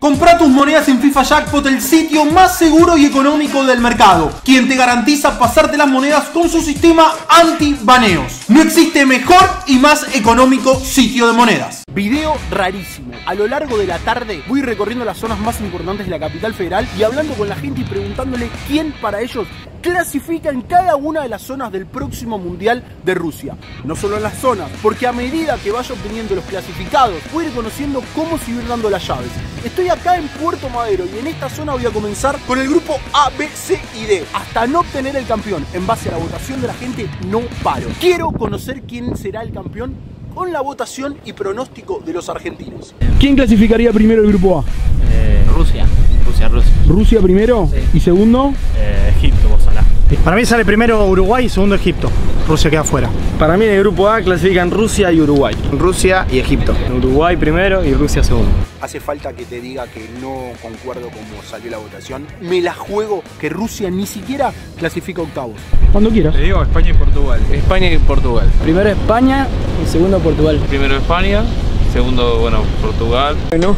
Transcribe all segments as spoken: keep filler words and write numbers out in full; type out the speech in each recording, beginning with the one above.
Comprá tus monedas en FIFA Jackpot, el sitio más seguro y económico del mercado, quien te garantiza pasarte las monedas con su sistema anti-baneos. No existe mejor y más económico sitio de monedas. Video rarísimo. A lo largo de la tarde voy recorriendo las zonas más importantes de la capital federal y hablando con la gente y preguntándole quién para ellos clasifica en cada una de las zonas del próximo Mundial de Rusia. No solo en las zonas, porque a medida que vaya obteniendo los clasificados, voy a ir conociendo cómo seguir dando las llaves. Estoy acá en Puerto Madero y en esta zona voy a comenzar con el grupo A, B, C y D. Hasta no obtener el campeón en base a la votación de la gente, no paro. Quiero conocer quién será el campeón con la votación y pronóstico de los argentinos. ¿Quién clasificaría primero el grupo A? Eh, Rusia. Rusia, Rusia. ¿Rusia primero? Sí. ¿Y segundo? Eh, Egipto, ojalá. Para mí sale primero Uruguay y segundo Egipto. Rusia queda afuera. Para mí en el grupo A clasifican Rusia y Uruguay. Rusia y Egipto. Uruguay primero y Rusia segundo. Hace falta que te diga que no concuerdo cómo salió la votación. Me la juego que Rusia ni siquiera clasifica octavos. Cuando quieras. Te digo España y Portugal. España y Portugal. Primero España y segundo Portugal. Primero España, segundo, bueno, Portugal. Bueno.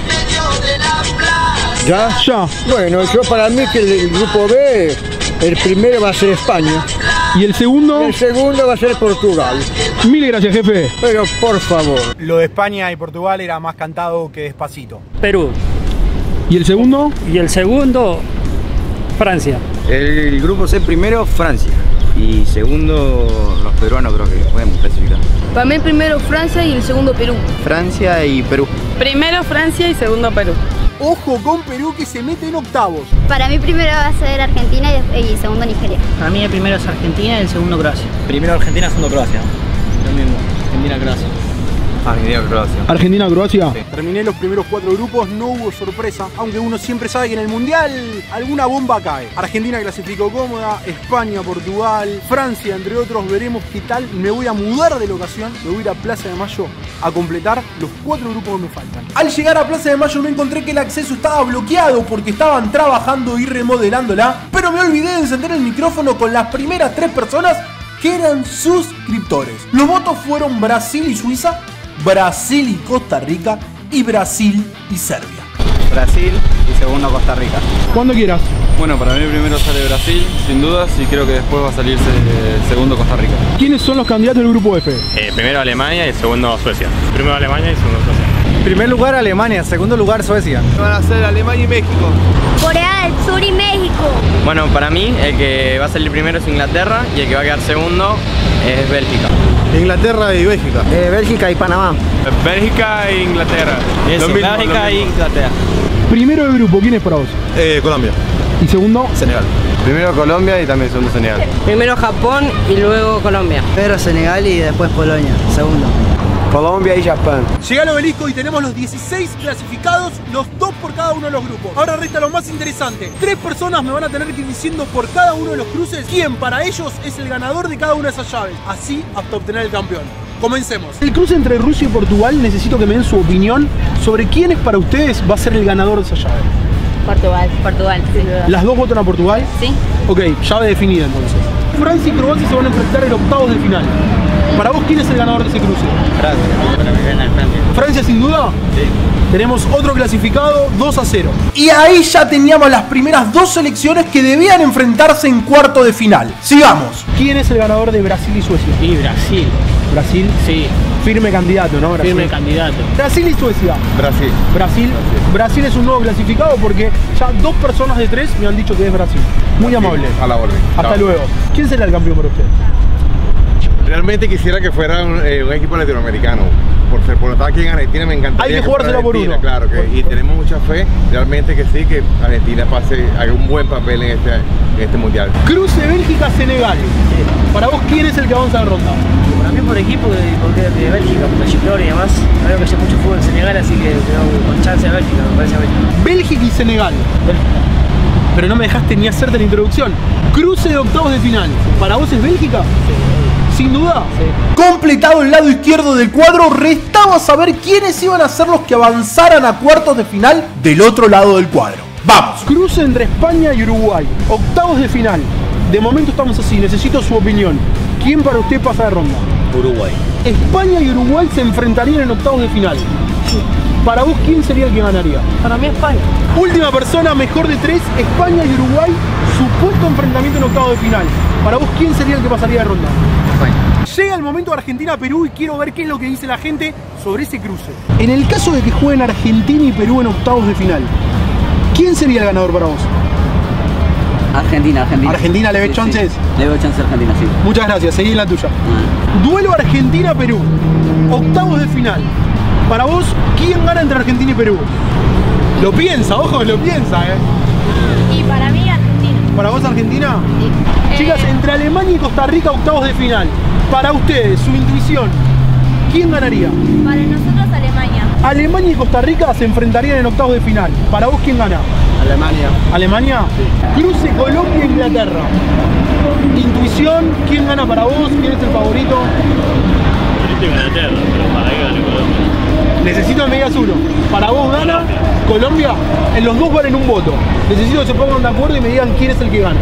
¿Ya? Ya. Bueno, yo para mí que el grupo B, el primero va a ser España. ¿Y el segundo? El segundo va a ser Portugal. Mil gracias, jefe. Pero por favor. Lo de España y Portugal era más cantado que Despacito. Perú. ¿Y el segundo? Y el segundo, Francia. El grupo C primero, Francia. Y segundo, los peruanos creo que podemos clasificar. Para mí primero Francia y el segundo Perú. Francia y Perú. Primero Francia y segundo Perú. Ojo con Perú que se mete en octavos. Para mí primero va a ser Argentina y segundo Nigeria. Para mí el primero es Argentina y el segundo Croacia. Primero Argentina, segundo Croacia. Lo mismo. Argentina, Croacia. Argentina, Croacia. Argentina, Croacia. Sí. Terminé los primeros cuatro grupos, no hubo sorpresa, aunque uno siempre sabe que en el Mundial alguna bomba cae. Argentina clasificó cómoda, España, Portugal, Francia, entre otros. Veremos qué tal. Me voy a mudar de locación, me voy a ir a Plaza de Mayo a completar los cuatro grupos que me faltan. Al llegar a Plaza de Mayo me encontré que el acceso estaba bloqueado porque estaban trabajando y remodelándola, pero me olvidé de encender el micrófono con las primeras tres personas que eran suscriptores. Los votos fueron Brasil y Suiza, Brasil y Costa Rica y Brasil y Serbia. Brasil y segundo Costa Rica. Cuando quieras. Bueno, para mí primero sale Brasil, sin dudas, y creo que después va a salirse el segundo Costa Rica. ¿Quiénes son los candidatos del grupo F? Eh, primero Alemania y segundo Suecia. Primero Alemania y segundo Suecia. Primer lugar Alemania, segundo lugar Suecia. Van a ser Alemania y México. Corea del Sur y México. Bueno, para mí el que va a salir primero es Inglaterra y el que va a quedar segundo es Bélgica. Inglaterra y Bélgica. Eh, Bélgica y Panamá. Bélgica e Inglaterra. Eso, Lo mismo, Bélgica lo e mismo. Inglaterra. Primero del grupo, ¿quién es para vos? Eh, Colombia. ¿Y segundo? Senegal. Primero Colombia y también segundo Senegal. Primero Japón y luego Colombia. Primero Senegal y después Polonia, segundo. Colombia y Japón. Llega el obelisco y tenemos los dieciséis clasificados, los dos por cada uno de los grupos. Ahora resta lo más interesante. Tres personas me van a tener que ir diciendo por cada uno de los cruces quién para ellos es el ganador de cada una de esas llaves. Así hasta obtener el campeón. Comencemos. El cruce entre Rusia y Portugal, necesito que me den su opinión sobre quién es para ustedes va a ser el ganador de esa llave. Portugal, Portugal, sin duda. ¿Las dos votan a Portugal? Sí. Ok, llave definida entonces. Francia y Croacia se van a enfrentar en octavos de final. Para vos, ¿quién es el ganador de ese cruce? Francia. Para mí gana Francia. ¿Francia sin duda? Sí. Tenemos otro clasificado, dos a cero. Y ahí ya teníamos las primeras dos selecciones que debían enfrentarse en cuarto de final. Sigamos. ¿Quién es el ganador de Brasil y Suecia? Y Brasil. Brasil. Sí. Firme candidato, ¿no? Brasil. Firme candidato. Brasil y Suecia. Brasil. Brasil. Brasil es un nuevo clasificado porque ya dos personas de tres me han dicho que es Brasil. Muy amable. A la orden. Hasta Chao. luego. ¿Quién será el campeón para usted? Realmente quisiera que fuera un, eh, un equipo latinoamericano. Por ser por estar aquí en Argentina me encantaría. Hay que jugársela por uno. Claro, que, y tenemos mucha fe, realmente que sí, que Argentina pase, haga un buen papel en este, en este mundial. Cruce Bélgica-Senegal. Para vos, ¿quién es el que avanza de ronda? Para mí por equipo y porque de Bélgica, por la Chiclor y demás. Creo que haya mucho fútbol en Senegal, así que tengo con chance de Bélgica, me parece a Bélgica. Bélgica y Senegal. Pero no me dejaste ni hacerte la introducción. Cruce de octavos de final. ¿Para vos es Bélgica? Sin duda. Sí. Completado el lado izquierdo del cuadro, restaba saber quiénes iban a ser los que avanzaran a cuartos de final del otro lado del cuadro. Vamos. Cruce entre España y Uruguay. Octavos de final. De momento estamos así, necesito su opinión. ¿Quién para usted pasa de ronda? Uruguay. España y Uruguay se enfrentarían en octavos de final. Para vos, ¿quién sería el que ganaría? Para mí España. Última persona, mejor de tres, España y Uruguay, supuesto enfrentamiento en octavos de final. Para vos, ¿quién sería el que pasaría de ronda? España. Llega el momento de Argentina-Perú y quiero ver qué es lo que dice la gente sobre ese cruce. En el caso de que jueguen Argentina y Perú en octavos de final, ¿quién sería el ganador para vos? Argentina, Argentina. ¿Argentina le ves sí, chances? Sí. Le veo chance a Argentina, sí. Muchas gracias, seguí en la tuya. Ah. Duelo Argentina-Perú, octavos de final. Para vos, ¿quién gana entre Argentina y Perú? Lo piensa, ojo, lo piensa, eh. Y para mí Argentina. ¿Para vos Argentina? Sí. Chicas, Eh, entre Alemania y Costa Rica, octavos de final. Para ustedes, su intuición, ¿quién ganaría? Para nosotros Alemania. Alemania y Costa Rica se enfrentarían en octavos de final. ¿Para vos quién gana? Alemania. ¿Alemania? Sí. Cruce Colombia-Inglaterra. Intuición, ¿quién gana para vos? ¿Quién es el favorito? Inglaterra, pero para que gane Colombia. Necesito el medias uno. Para vos gana Colombia. En los dos valen un voto. Necesito que se pongan de acuerdo y me digan quién es el que gana.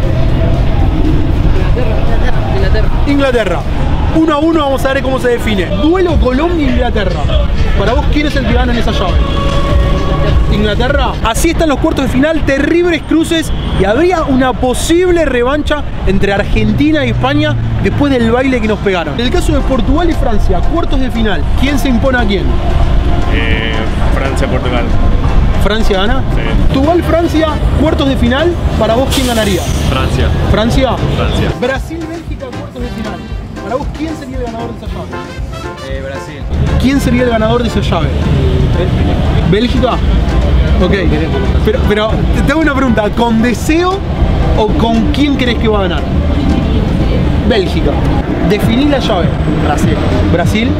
Inglaterra. Inglaterra. Inglaterra. Uno a uno, vamos a ver cómo se define. Duelo Colombia-Inglaterra. Para vos, ¿quién es el que gana en esa llave? Inglaterra. Así están los cuartos de final, terribles cruces y habría una posible revancha entre Argentina y España después del baile que nos pegaron. En el caso de Portugal y Francia, cuartos de final, ¿quién se impone a quién? Eh, Francia-Portugal. ¿Francia gana? Sí. Portugal-Francia, cuartos de final, para vos, ¿quién ganaría? Francia. ¿Francia? Francia. Brasil-Bélgica, cuartos de final. Para vos, ¿quién sería el ganador de esa llave? Eh, Brasil. ¿Quién sería el ganador de esa llave? ¿Bélgica? Ok, pero, pero te hago una pregunta, ¿con deseo o con quién crees que va a ganar? Bélgica. Definí la llave. Brasil. ¿Brasil?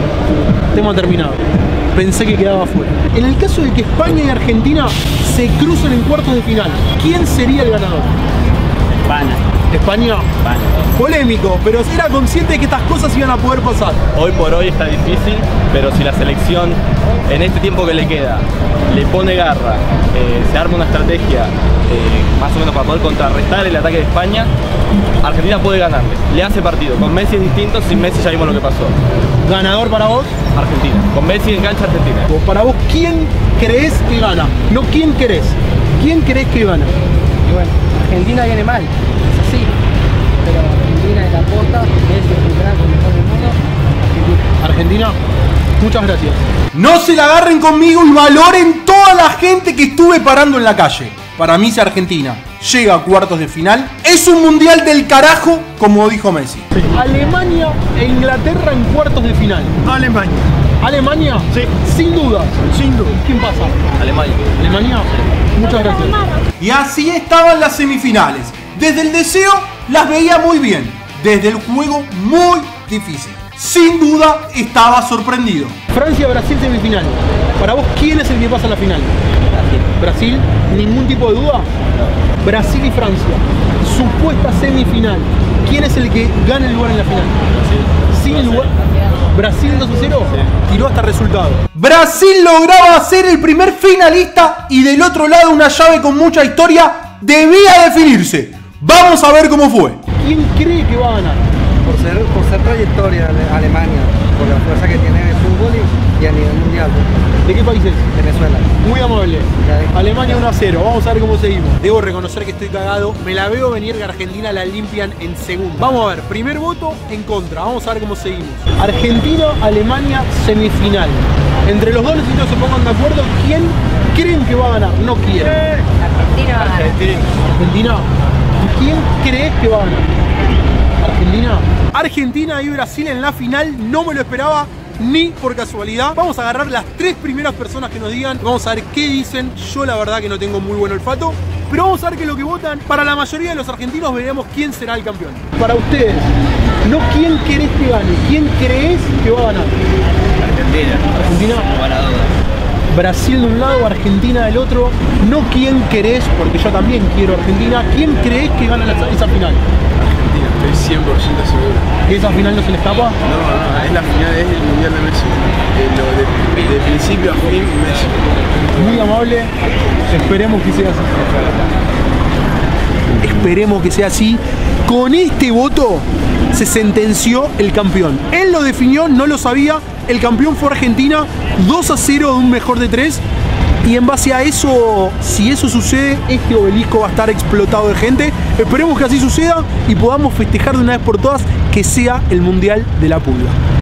Tema terminado. Pensé que quedaba fuera. En el caso de que España y Argentina se crucen en cuartos de final, ¿quién sería el ganador? España. ¿España? España. Polémico, pero era consciente de que estas cosas iban a poder pasar. Hoy por hoy está difícil, pero si la selección en este tiempo que le queda le pone garra, eh, se arma una estrategia eh, más o menos para poder contrarrestar el ataque de España, Argentina puede ganarle. Le hace partido. Con Messi es distinto, sin Messi ya vimos lo que pasó. ¿Ganador para vos? Argentina. Con Messi en cancha Argentina. Para vos, ¿quién crees que gana? No quién querés. ¿Quién crees que gana? Y bueno, Argentina viene mal, es así. Pero Argentina es la posta, Messi es un crack, el mejor del mundo. Argentina, muchas gracias. No se la agarren conmigo y valoren toda la gente que estuve parando en la calle. Para mí, si Argentina llega a cuartos de final, es un mundial del carajo, como dijo Messi. Sí. Alemania e Inglaterra en cuartos de final. Alemania. ¿Alemania? Sí. Sin duda. Sin duda. ¿Quién pasa? Alemania. ¿Alemania? Muchas gracias. Y así estaban las semifinales. Desde el deseo las veía muy bien. Desde el juego muy difícil. Sin duda estaba sorprendido. Francia-Brasil semifinal. Para vos, ¿quién es el que pasa a la final? Brasil. ¿Brasil? ¿Ningún tipo de duda? Brasil y Francia. Supuesta semifinal. ¿Quién es el que gana el lugar en la final? Brasil. Sin lugar. ¿Brasil dos a cero? Sí. Tiró hasta resultado. Brasil lograba ser el primer finalista y del otro lado una llave con mucha historia debía definirse. Vamos a ver cómo fue. ¿Quién cree que va a ganar? Por ser, por ser trayectoria de Alemania, por la fuerza que tiene en el fútbol y, y a nivel mundial. ¿De qué país es? Venezuela. Muy amable. Alemania uno a cero. Vamos a ver cómo seguimos. Debo reconocer que estoy cagado. Me la veo venir que Argentina la limpian en segundo. Vamos a ver. Primer voto en contra. Vamos a ver cómo seguimos. Argentina, Alemania, semifinal. Entre los dos necesito que se pongan de acuerdo quién creen que va a ganar. No quieren. Argentina va a ganar. Argentina. Argentina. ¿Quién crees que va a ganar? Argentina. Argentina y Brasil en la final. No me lo esperaba ni por casualidad. Vamos a agarrar las tres primeras personas que nos digan. Vamos a ver qué dicen. Yo la verdad que no tengo muy buen olfato, pero vamos a ver qué es lo que votan. Para la mayoría de los argentinos veremos quién será el campeón. Para ustedes, no quién querés que gane, quién crees que va a ganar. Argentina. Argentina. Para duda. Brasil de un lado, Argentina del otro. No quién querés, porque yo también quiero Argentina. ¿Quién crees que gana la, esa final? Argentina, estoy cien por ciento seguro. ¿Que esa final no se le escapa? No, no, es la final, es el mundial de Messi. Eh, lo de, de principio a fin, Messi. Muy amable. Esperemos que sea así. Esperemos que sea así. Con este voto se sentenció el campeón. Él lo definió, no lo sabía. el campeón fue Argentina, dos a cero de un mejor de tres. Y en base a eso, si eso sucede, este obelisco va a estar explotado de gente. Esperemos que así suceda y podamos festejar de una vez por todas que sea el Mundial de la Pulga.